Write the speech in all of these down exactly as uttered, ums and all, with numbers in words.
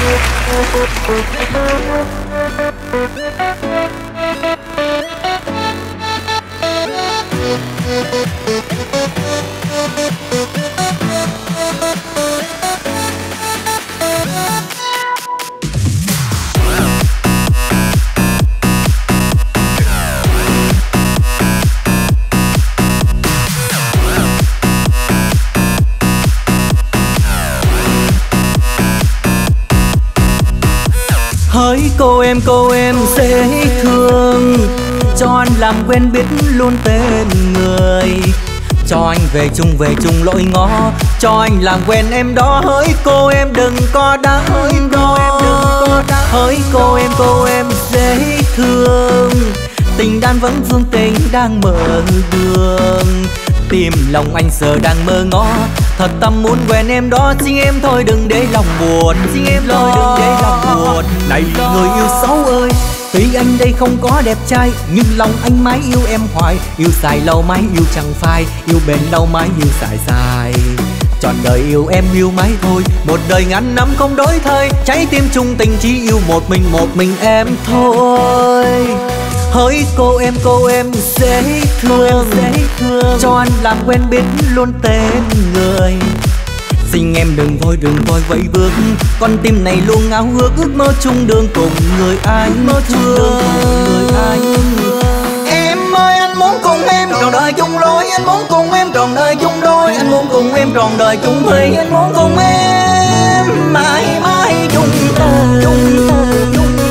Hỡi cô em cô em dễ thương, cho anh làm quen biết luôn tên người, cho anh về chung về chung lối ngõ, cho anh làm quen em đó. Hỡi cô em đừng có đắn đo, hỡi cô em cô em dễ thương, tình đan vẫn vương tình đang mở đường, tìm lòng anh giờ đang mơ ngó, thật tâm muốn quen em đó. Xin em thôi đừng để lòng buồn, xin em thôi đừng để lòng buồn. Này người yêu xấu ơi, tuy anh đây không có đẹp trai, nhưng lòng anh mãi yêu em hoài, yêu dài lâu mãi yêu chẳng phai, yêu bền lâu mãi yêu dài dài. Trọn đời yêu em yêu mãi thôi, một đời ngàn năm không đổi thay, trái tim chung tình chỉ yêu một mình một mình em thôi. Hỡi cô em cô em dễ thương, dễ thương, cho anh làm quen biết luôn tên người. Xin em đừng vội đừng vội vẫy bước, con tim này luôn ngáo ước ước mơ chung đường cùng người anh, mơ chung đường cùng người anh. Em ơi anh muốn cùng em trọn đời chung lối, anh muốn cùng em trọn đời chung đôi, anh muốn cùng em trọn đời chung thủy, anh muốn cùng em mãi mãi chung đời, chung đời, chung đời.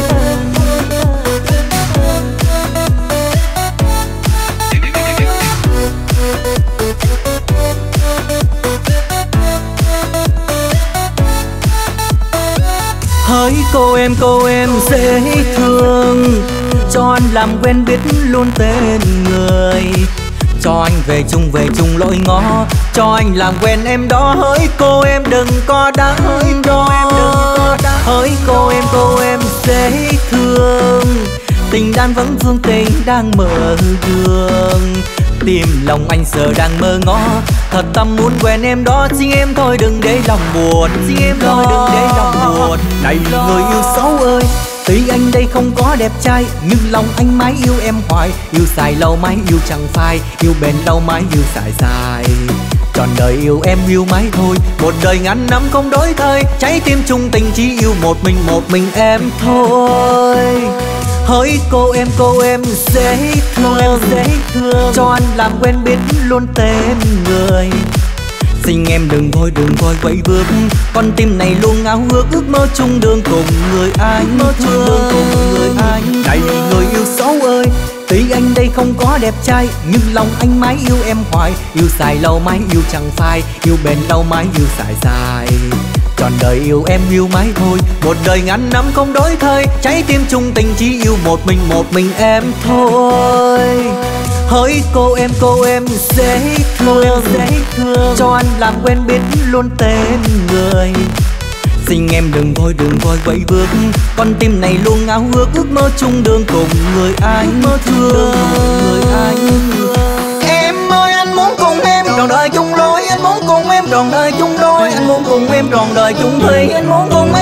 Hỡi cô em cô em dễ thương, cho anh làm quen biết luôn tên người, cho anh về chung về chung lối ngó, cho anh làm quen em đó. Hỡi cô em đừng có đắn đo, hỡi cô em cô em dễ thương, tình đan vẫn vương tình đang mở đường, tìm lòng anh giờ đang mơ ngó, thật tâm muốn quen em đó. Xin em thôi đừng để lòng buồn, xin em thôi đừng để lòng buồn. Này người yêu xấu ơi, tuy anh đây không có đẹp trai, nhưng lòng anh mãi yêu em hoài, yêu dài lâu mãi yêu chẳng phai, yêu bền lâu mãi yêu dài dài. Trọn đời yêu em yêu mãi thôi, một đời ngàn năm không đổi thay, trái tim chung tình chỉ yêu một mình một mình em thôi. Hỡi cô em cô em dễ thương, dễ thương, cho anh làm quen biết luôn tên người. Xin em đừng vội đừng vội vẫy bước, con tim này luôn ngáo ước ước mơ chung đường cùng người anh, mơ chung đường cùng người anh. Này người yêu xấu ơi, tuy anh đây không có đẹp trai, nhưng lòng anh mãi yêu em hoài, yêu dài lâu mãi yêu chẳng phai, yêu bền lâu mãi yêu dài dài. Trọn đời yêu em yêu mãi thôi, một đời ngàn năm không đổi thay, trái tim chung tình chỉ yêu một mình một mình em thôi. Hỡi cô em cô em dễ thương, dễ thương, cho anh làm quen biết luôn tên người. Xin em đừng vội đừng vội vẫy bước, con tim này luôn ngáo ước ước mơ chung đường cùng người anh, mơ chung đường cùng người anh. Em ơi anh muốn cùng em trọn đời chung lối, anh muốn cùng em trọn đời chung đôi, anh muốn cùng em trọn đời chung thủy, anh muốn cùng